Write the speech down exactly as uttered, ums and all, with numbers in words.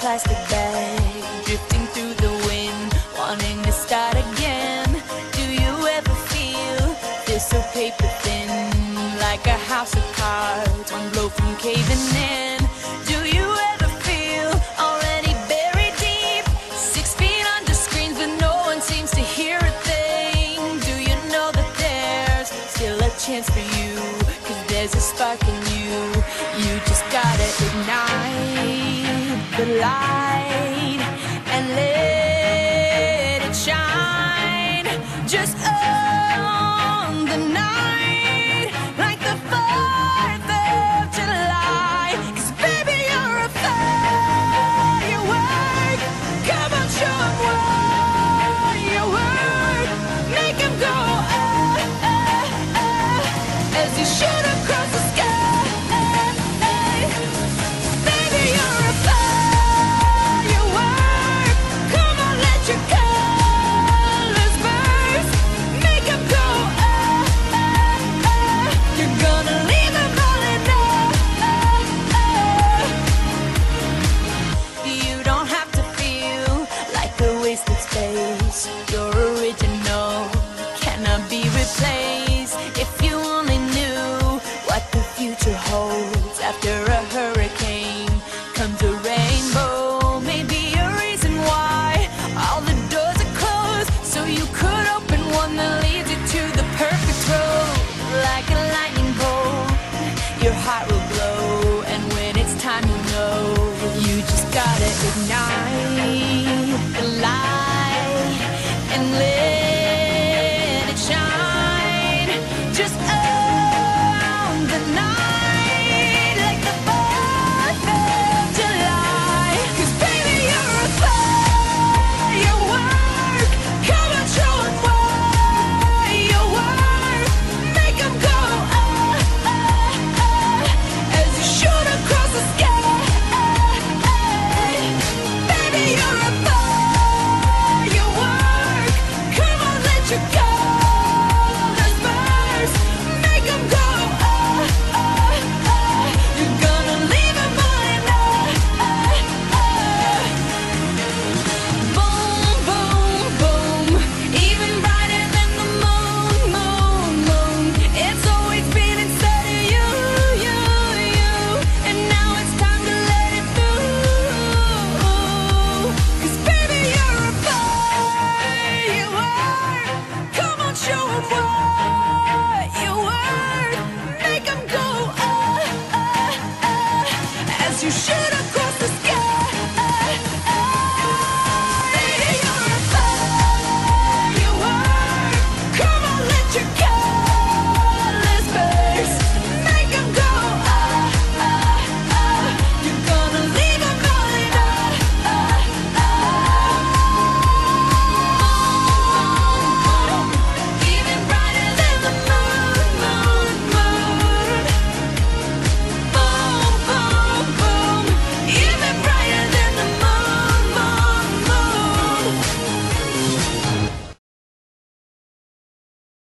plastic bag, drifting through the wind, wanting to start again. Do you ever feel this so paper thin, like a house of cards, one blow from caving in? Do you ever feel already buried deep, six feet under screens but no one seems to hear a thing? Do you know that there's still a chance for you, 'cause there's a spark in you? You just gotta ignite the light and let it shine. Just own the night like the fourth of July. 'Cause baby, you're a firework. Come on, show 'em what you work. Make 'em go oh, oh, oh, as you shoot across the sky. Your original cannot be replaced. If you only knew what the future holds, after a hurricane comes a rainbow. Maybe a reason why all the doors are closed, so you could open one that leads you to the perfect road. Like a lightning bolt, your heart will glow, and when it's time, you know you just gotta ignite the light and let it shine. Just own the night like the fourth of July. 'Cause baby, you're a firework. Come on, show 'em what you work. Make 'em go oh, oh, oh, as you shoot across the sky. Baby, you're a show 'em what